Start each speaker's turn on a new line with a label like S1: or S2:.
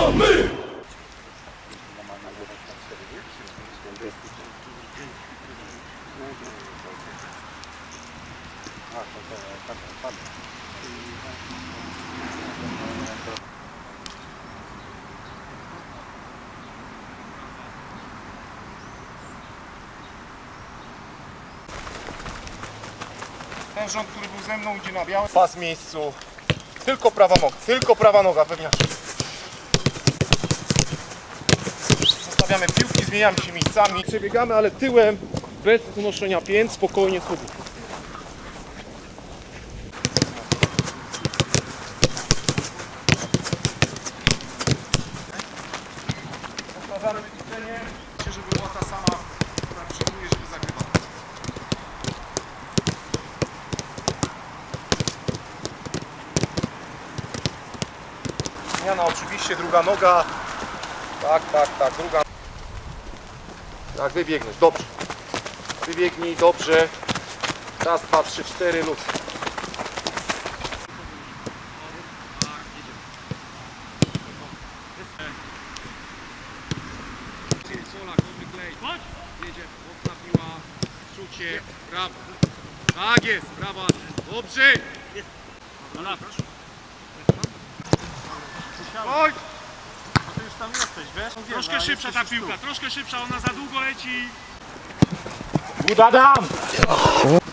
S1: Zaczynamy!
S2: Ten rząd, który był ze mną, idzie na białe. Pas w miejscu. Tylko prawa noga pewniaczka. Zostawiamy piłki, zmieniamy się miejscami. Przebiegamy, ale tyłem, bez unoszenia pięt, spokojnie schodów. Powtarzamy ćwiczenie, żeby była ta sama, która przyjmuje, żeby zagrywać. Zmiana oczywiście, druga noga. Tak, druga. Tak, wybiegniesz, dobrze. Wybiegnij, dobrze. Raz, dwa, trzy, cztery, luz.
S3: Jedzie, mocna piła, czucie, brawo. Tak jest, brawa, dobrze. Oj!
S2: Ty już tam jesteś, wiesz?
S3: Troszkę szybsza ta piłka, troszkę szybsza, ona za długo leci.
S2: Udadam!